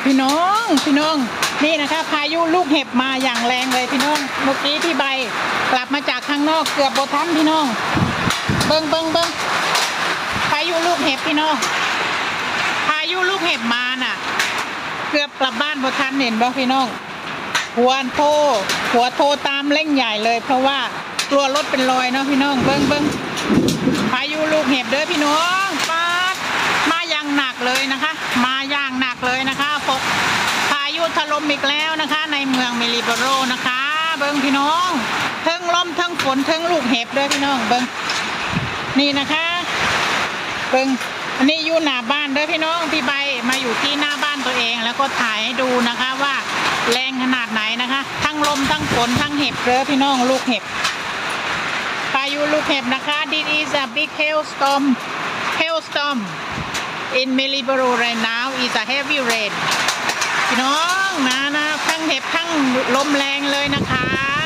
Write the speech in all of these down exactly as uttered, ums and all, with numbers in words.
พี่น้องพี่น้องนี่นะคะพายุลูกเห็บมาอย่างแรงเลยพี่น้องเมื่อกี้พี่ใบกลับมาจากข้างนอกเกือบบ่ทันพี่น้องเบิ้งเบิ้งเบิ้งพายุลูกเห็บพี่น้องพายุลูกเห็บมาน่ะเกือบกลับบ้านบ่ทันเห็นบ่พี่น้องหัวโทรหัวโทรตามเร่งใหญ่เลยเพราะว่ากลัวรถเป็นรอยเนาะพี่น้องเบิ้งเบิ้งพายุลูกเห็บเด้อพี่น้องปาดมาอย่างหนักเลยนะคะมาอย่างหนักเลยนะคะฝนพายุถล่มอีกแล้วนะคะในเมืองเมลิโบโรนะคะเบิ้งพี่น้องเทิงลมเทิงฝนเทิงลูกเห็บเด้อพี่น้องเบิ้งนี่นะคะเบิ้งอันนี้อยู่หน้าบ้านเด้อพี่น้องพี่ใบมาอยู่ที่หน้าบ้านตัวเองแล้วก็ถ่ายให้ดูนะคะว่าแรงขนาดไหนนะคะทั้งลมทั้งฝนทั้งเห็บเด้อพี่น้องลูกเห็บพายุลูกเห็บนะคะ This is a big hailstorm hailstorm in Marlborough right now is a heavy rain พี่น้องนะนะทั้งเห็บทั้งลมแรงเลยนะคะ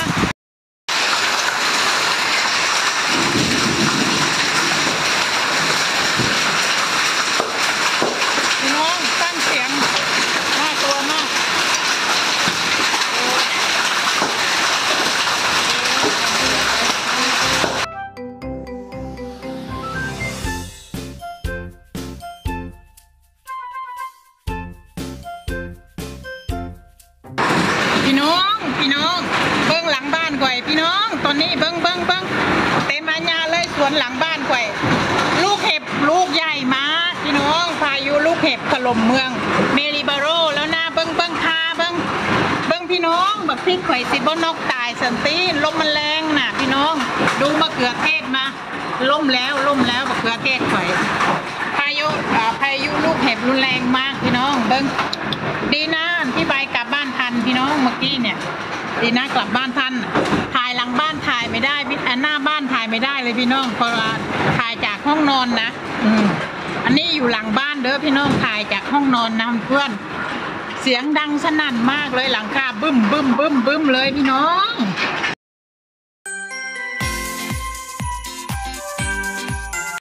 พี่น้องตั้งเสียงน่ากลัวมากพี่น้องพี่น้องเบิ้งหลังบ้านก่อยพี่น้องตอนนี้เบิ้งเบิ้งเบิ้งเต็มอาญาเลยสวนหลังบ้านก่อยลูกเห็บลูกใหญ่มาพี่น้องพายุลูกเห็บถล่มเมืองเมลิโบโรแล้วนะเบิ้งเบิ้งคาเบิ้งเบิ้งพี่น้องบักพริกข่อยสิบ่นกตายสันตีลมมันแรงน่ะพี่น้องดูมะเขือเทศมาล่มแล้วล่มแล้วมะเขือเทศข่อยพายุพายุลูกเห็บรุนแรงมากพี่น้องเบิ้งดีนะพี่ใบกลับบ้านทันพี่น้องเมื่อกี้เนี่ยดีนะกลับบ้านทันถ่ายหลังบ้านถ่ายไม่ได้พี่หน้าบ้านถ่ายไม่ได้เลยพี่น้องเพราะว่าถ่ายจากห้องนอนนะอืมอันนี้อยู่หลังบ้านเด้อพี่น้องถ่ายจากห้องนอนนะเพื่อนเสียงดังสนั่นมากเลยหลังคาบึ้มบึ้มบึ้มบึ้มเลยพี่น้อง